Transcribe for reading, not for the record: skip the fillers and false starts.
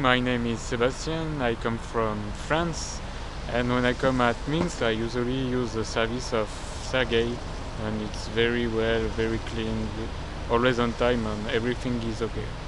my name is Sebastian. I come from France, and when I come at Minsk, I usually use the service of Sergey, and it's very well, very clean, always on time, and everything is okay.